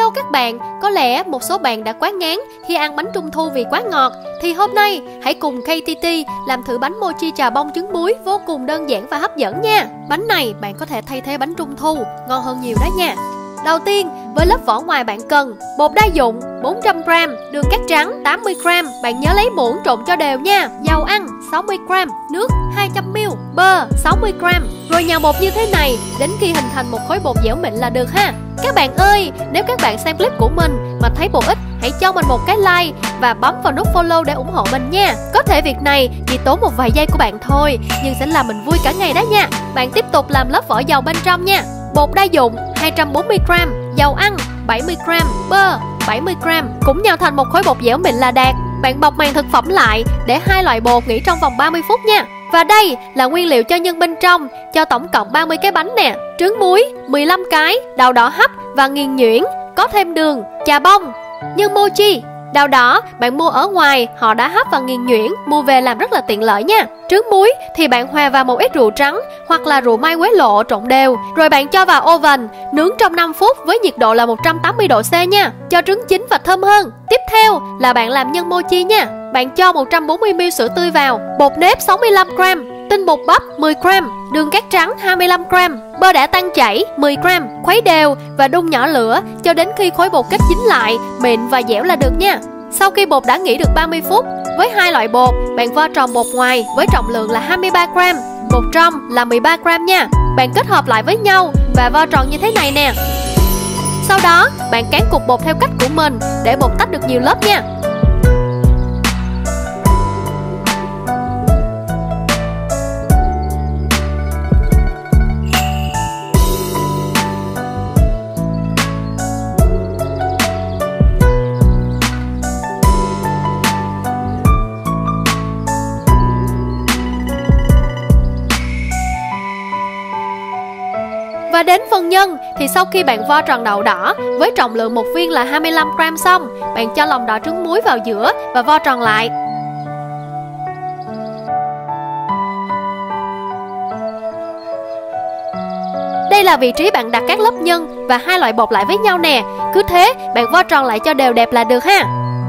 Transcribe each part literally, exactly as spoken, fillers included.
Hello các bạn, có lẽ một số bạn đã quá ngán khi ăn bánh trung thu vì quá ngọt. Thì hôm nay hãy cùng ca tê tê làm thử bánh mochi trà bông trứng muối vô cùng đơn giản và hấp dẫn nha. Bánh này bạn có thể thay thế bánh trung thu, ngon hơn nhiều đó nha. Đầu tiên, với lớp vỏ ngoài bạn cần bột đa dụng bốn trăm gam, đường cát trắng tám mươi gam, bạn nhớ lấy muỗng trộn cho đều nha. Dầu ăn sáu mươi gam, nước hai trăm mi li lít, bơ sáu mươi gam. Rồi nhào bột như thế này đến khi hình thành một khối bột dẻo mịn là được ha. Các bạn ơi, nếu các bạn xem clip của mình mà thấy bổ ích, hãy cho mình một cái like và bấm vào nút follow để ủng hộ mình nha. Có thể việc này chỉ tốn một vài giây của bạn thôi, nhưng sẽ làm mình vui cả ngày đó nha. Bạn tiếp tục làm lớp vỏ dầu bên trong nha. Bột đa dụng hai trăm bốn mươi gam, dầu ăn bảy mươi gam, bơ bảy mươi gam, cũng nhào thành một khối bột dẻo mịn là đạt. Bạn bọc màng thực phẩm lại để hai loại bột nghỉ trong vòng ba mươi phút nha. Và đây là nguyên liệu cho nhân bên trong, cho tổng cộng ba mươi cái bánh nè. Trứng muối mười lăm cái, đào đỏ hấp và nghiền nhuyễn, có thêm đường, trà bông. Nhân mochi, đào đỏ bạn mua ở ngoài, họ đã hấp và nghiền nhuyễn, mua về làm rất là tiện lợi nha. Trứng muối thì bạn hòa vào một ít rượu trắng hoặc là rượu mai quế lộ trộn đều, rồi bạn cho vào oven nướng trong năm phút với nhiệt độ là một trăm tám mươi độ C nha, cho trứng chín và thơm hơn. Tiếp theo là bạn làm nhân mochi nha. Bạn cho một trăm bốn mươi mi li lít sữa tươi vào, bột nếp sáu mươi lăm gam, tinh bột bắp mười gam, đường cát trắng hai mươi lăm gam, bơ đã tan chảy mười gam, khuấy đều và đun nhỏ lửa cho đến khi khối bột kết dính lại, mịn và dẻo là được nha. Sau khi bột đã nghỉ được ba mươi phút, với hai loại bột, bạn vo tròn bột ngoài với trọng lượng là hai mươi ba gam, bột trong là mười ba gam nha. Bạn kết hợp lại với nhau và vo tròn như thế này nè. Sau đó, bạn cán cục bột theo cách của mình để bột tách được nhiều lớp nha. Và đến phần nhân thì sau khi bạn vo tròn đậu đỏ với trọng lượng một viên là hai mươi lăm gam xong, bạn cho lòng đỏ trứng muối vào giữa và vo tròn lại. Đây là vị trí bạn đặt các lớp nhân và hai loại bột lại với nhau nè. Cứ thế bạn vo tròn lại cho đều đẹp là được ha.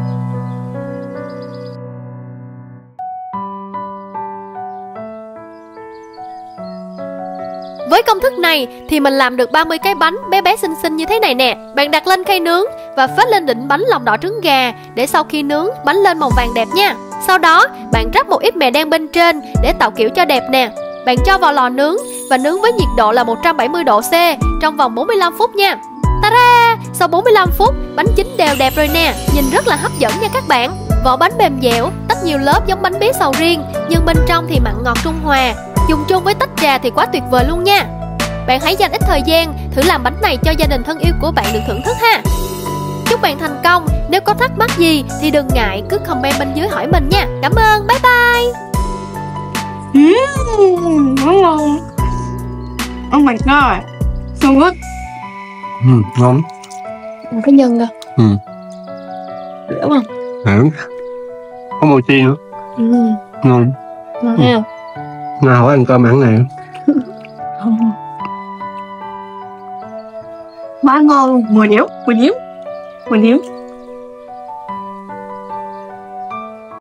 Với công thức này thì mình làm được ba mươi cái bánh bé bé xinh xinh như thế này nè. Bạn đặt lên khay nướng và phết lên đỉnh bánh lòng đỏ trứng gà để sau khi nướng bánh lên màu vàng đẹp nha. Sau đó bạn rắc một ít mè đen bên trên để tạo kiểu cho đẹp nè. Bạn cho vào lò nướng và nướng với nhiệt độ là một trăm bảy mươi độ C trong vòng bốn mươi lăm phút nha. Ta-da! Sau bốn mươi lăm phút, bánh chín đều đẹp rồi nè. Nhìn rất là hấp dẫn nha các bạn. Vỏ bánh mềm dẻo, tách nhiều lớp giống bánh bí sầu riêng, nhưng bên trong thì mặn ngọt trung hòa. Dùng chung với tách trà thì quá tuyệt vời luôn nha. Bạn hãy dành ít thời gian thử làm bánh này cho gia đình thân yêu của bạn được thưởng thức ha. Chúc bạn thành công. Nếu có thắc mắc gì thì đừng ngại, cứ comment bên dưới hỏi mình nha. Cảm ơn, bye bye. Mmm, ngon. Oh my god, so good. Ừ, ngon. Một cái nhân kìa. Ừ. Hiểu không? Hiểu. Có mochi nữa. Ừ. Ngon. Ngon ha. Ừ. Nào hỏi ăn cơm ăn này. Quá ngon luôn, mười điểm, mười điểm, mười điểm.